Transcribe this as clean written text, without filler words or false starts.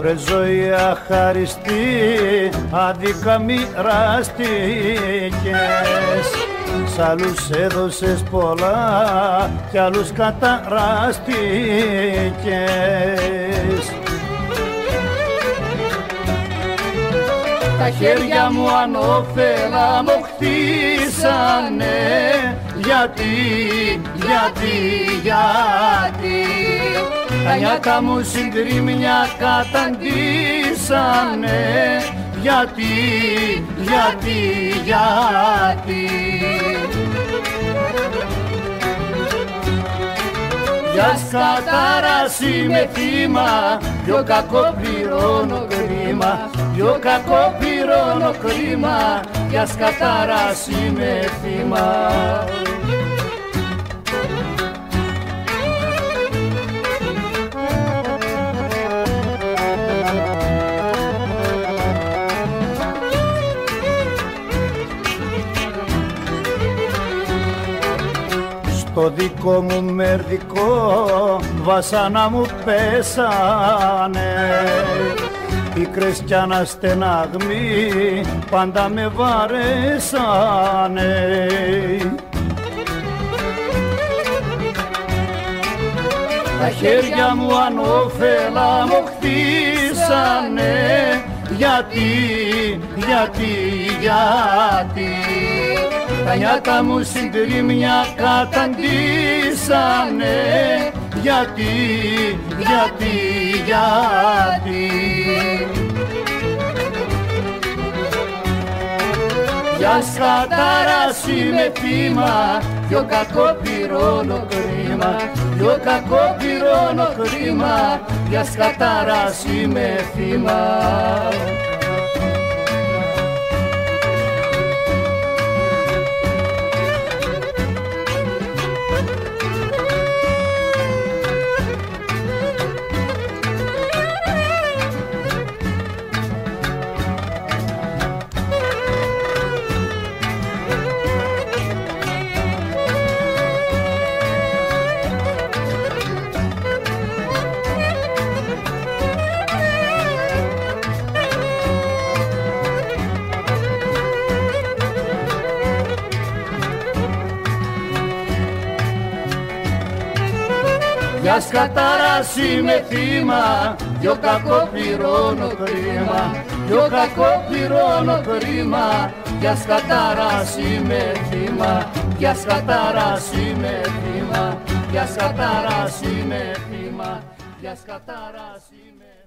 Βρε ζωή αχαριστή, άδικα μοιράστηκες, σ' άλλους έδωσες πολλά κι άλλους καταράστηκες. Τα χέρια μου ανώφελα μου χτίσανε, γιατί τα νιάτα μου συντρίμμια καταντήσανε, γιατί για σκατάρας είμαι θύμα, πιο κακό πληρώνω κρίμα, πιο κακό πληρώνω κρίμα, για σκατάρας είμαι θύμα. Το δικό μου μερδικό βασάνα μου πέσανε, πίκρες κι αναστεναγμοί πάντα με βαρέσανε. Τα χέρια μου ανώφελα μου χτίσανε, γιατί τα νιάτα μου συντρίμμια καταντήσανε, γιατί για σκατάρας είμαι θύμα, πιο κακό πληρώνω κρίμα, πιο κακό πληρώνω κρίμα, για σκατάρας είμαι θύμα. Για σκατάρας είμαι θύμα, πιο κακό πληρώνω κρίμα, πιο κακό πληρώνω κρίμα, για σκατάρας είμαι θύμα, για σκατάρας είμαι θύμα, για σκατάρας είμαι θύμα, για σκατάρας είμαι